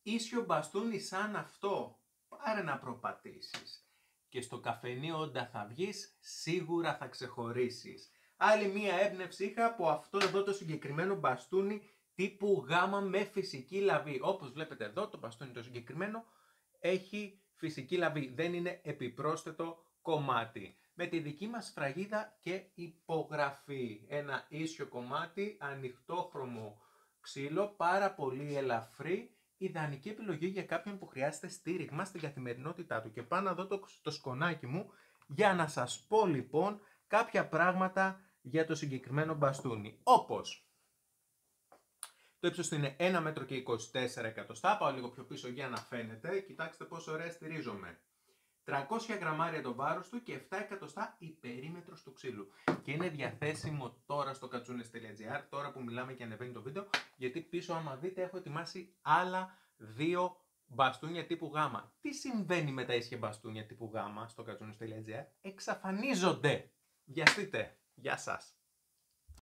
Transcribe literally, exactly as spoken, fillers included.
ίσιο μπαστούνι σαν αυτό, πάρε να προπατήσεις. Και στο καφενείο όταν θα βγεις, σίγουρα θα ξεχωρίσεις. Άλλη μία έμπνευση είχα από αυτό εδώ το συγκεκριμένο μπαστούνι τύπου Γ με φυσική λαβή. Όπως βλέπετε εδώ, το μπαστούνι το συγκεκριμένο έχει φυσική λαβή. Δεν είναι επιπρόσθετο κομμάτι. Με τη δική μας σφραγίδα και υπογραφή. Ένα ίσιο κομμάτι, ανοιχτόχρωμο ξύλο, πάρα πολύ ελαφρύ. Ιδανική επιλογή για κάποιον που χρειάζεται στήριγμα στην καθημερινότητά του. Και πάω να δω το, το σκονάκι μου για να σας πω λοιπόν κάποια πράγματα για το συγκεκριμένο μπαστούνι. Όπως το ύψος του είναι ένα μέτρο και είκοσι τέσσερα εκατοστά. Πάω λίγο πιο πίσω για να φαίνεται. Κοιτάξτε πόσο ωραία στηρίζομαι. τριακόσια γραμμάρια το βάρος του και επτά εκατοστά η περίμετρος του ξύλου. Και είναι διαθέσιμο τώρα στο κατσούνες τελεία τζι άρ, τώρα που μιλάμε και ανεβαίνει το βίντεο, γιατί πίσω άμα δείτε έχω ετοιμάσει άλλα δύο μπαστούνια τύπου Γ. Τι συμβαίνει με τα ίσια μπαστούνια τύπου Γ στο κατσούνες τελεία τζι άρ? Εξαφανίζονται! Βιαστείτε! Γεια σας!